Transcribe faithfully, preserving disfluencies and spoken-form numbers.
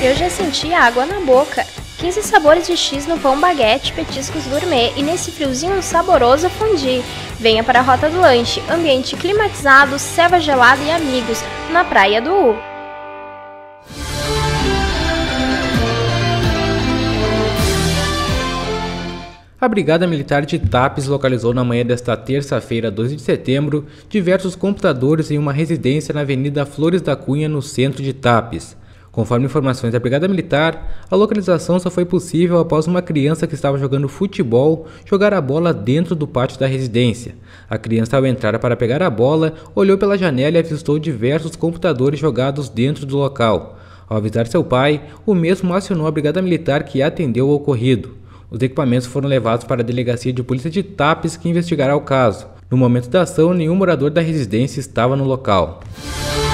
Eu já senti água na boca. quinze sabores de X no pão baguete, petiscos gourmet e nesse friozinho saboroso fondue. Venha para a Rota do Lanche, ambiente climatizado, selva gelada e amigos, na Praia do U. A Brigada Militar de Tapes localizou na manhã desta terça-feira, doze de setembro, diversos computadores em uma residência na Avenida Flores da Cunha, no centro de Tapes. Conforme informações da Brigada Militar, a localização só foi possível após uma criança que estava jogando futebol jogar a bola dentro do pátio da residência. A criança, ao entrar para pegar a bola, olhou pela janela e avistou diversos computadores jogados dentro do local. Ao avisar seu pai, o mesmo acionou a Brigada Militar, que atendeu ao ocorrido. Os equipamentos foram levados para a Delegacia de Polícia de Tapes, que investigará o caso. No momento da ação, nenhum morador da residência estava no local.